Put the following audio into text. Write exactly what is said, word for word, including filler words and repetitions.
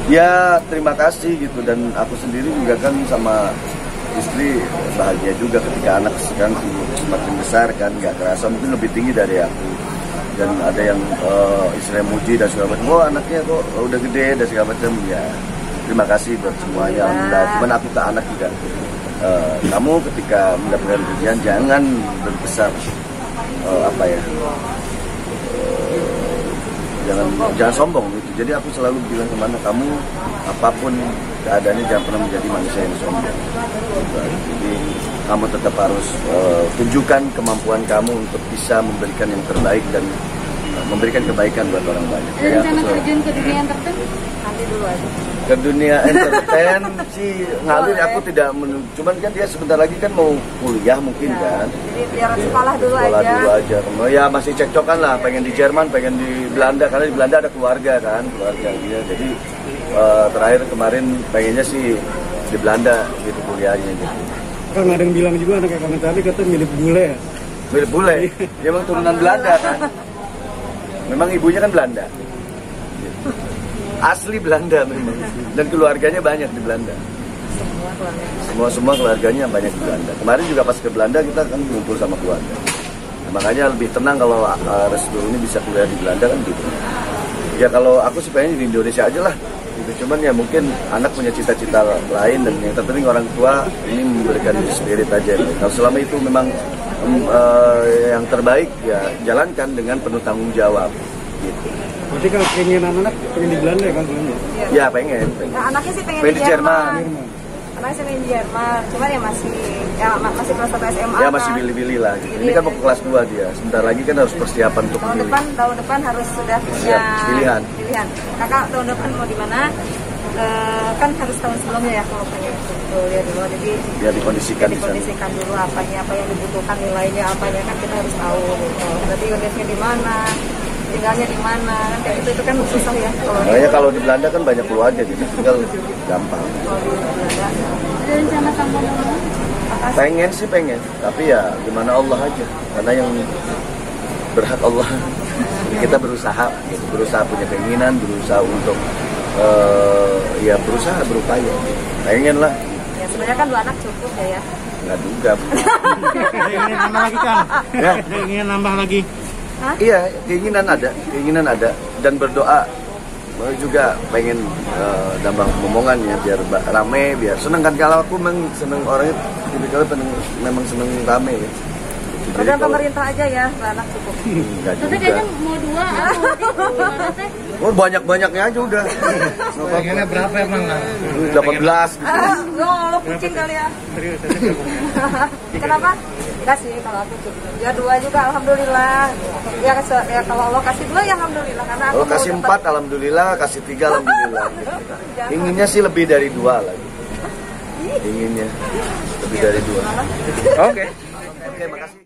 Ya terima kasih gitu, dan aku sendiri juga kan sama istri bahagia juga ketika anak sekarang semakin besar kan, nggak kerasa mungkin lebih tinggi dari aku, dan ada yang uh, istilahnya muji dan segala macam, oh anaknya kok udah gede dan segala macam. Ya terima kasih buat semuanya, alhamdulillah. Cuman aku ke anak juga, uh, kamu ketika mendapatkan ujian jangan berbesar uh, apa ya jangan sombong. jangan sombong gitu. Jadi aku selalu bilang kemana kamu, apapun keadaannya jangan pernah menjadi manusia yang sombong. Jadi kamu tetap harus uh, tunjukkan kemampuan kamu untuk bisa memberikan yang terbaik dan uh, memberikan kebaikan buat orang banyak. Dan rencana terjun ke dunia entertain nanti dulu aja. Ke dunia entertain sih ngalir aku tidak menunggu. Cuman kan dia sebentar lagi kan mau kuliah mungkin ya, kan. Jadi biar sekolah dulu sekolah aja. dulu aja. Ya masih cekcokan lah, pengen di Jerman, pengen di Belanda, karena di Belanda ada keluarga kan, keluarga dia. Jadi uh, terakhir kemarin pengennya sih di Belanda gitu kuliahnya gitu. Kan ada yang bilang juga anak kamu tadi kata mirip bule ya. Mirip bule. Dia memang turunan Belanda kan. Memang ibunya kan Belanda. Asli Belanda memang. Dan keluarganya banyak di Belanda. Semua keluarga. Semua semua keluarganya banyak di Belanda. Kemarin juga pas ke Belanda kita kan ngumpul sama keluarga. Nah, makanya lebih tenang kalau uh, Restu ini bisa kuliah di Belanda kan gitu. Ya kalau aku sih pengen di Indonesia aja lah. Gitu. Cuman ya mungkin anak punya cita-cita lain, dan yang terpenting orang tua ini memberikan spirit aja. Kalau selama itu memang um, uh, yang terbaik ya jalankan dengan penuh tanggung jawab. Gitu. Berarti kalau keinginan anak pengen di Belanda ya kan? Ya, ya pengen, pengen. Nah, anaknya sih pengen, pengen di di Jerman. Jerman. Anaknya sih pengen di Jerman, cuman ya masih ya masih kelas satu S M A. Ya masih pilih-pilih lah. Gitu. Ini kan mau ke kelas dua dia. Sebentar lagi kan harus persiapan untuk tahun pilih. depan tahun depan harus sudah punya Siap, pilihan. Pilihan. Kakak tahun depan mau di mana? Uh, kan harus tahun sebelumnya ya kalau pengen kuliah dulu, jadi biar dikondisikan, ya dikondisikan dulu apanya, apa yang dibutuhkan, nilainya apanya kan kita harus tahu gitu. Berarti universitasnya di mana, tinggalnya di mana, kan kayak gitu itu kan susah ya. Kalau makanya kalau di Belanda kan banyak keluarga, jadi tinggal gampang. Kalau di Belanda ada rencana kamu mau? Pengen sih pengen, tapi ya gimana Allah aja, karena yang berhak Allah. Kita berusaha, gitu. berusaha punya keinginan, berusaha untuk uh, ya berusaha berupaya, pengen lah. Ya sebenarnya kan dua anak cukup ya ya. Nggak juga. Ingin nambah lagi kan? Ya. Ingin nambah lagi. Hah? Iya, keinginan ada, keinginan ada, dan berdoa juga pengen uh, nambah omongan ya, biar rame, biar seneng kan. Kalau aku memang seneng orangnya, tipikal memang seneng rame ya. Program pemerintah aja ya, dua anak cukup. Enggak Tapi juga. kayaknya mau dua atau gimana teh? Oh banyak-banyaknya aja udah. Pengennya berapa emang? delapan belas. Ah, lo lo kucing kali ya. Serius, Kenapa? Enggak sih kalau aku cukup. Ya dua juga alhamdulillah. Ya, ya kalau Allah kasih dua ya alhamdulillah, karena aku Kalau mau kasih dapat- empat alhamdulillah, kasih tiga alhamdulillah. Inginnya sih lebih dari dua lagi. Inginnya lebih dari dua. Oke. Oke, makasih.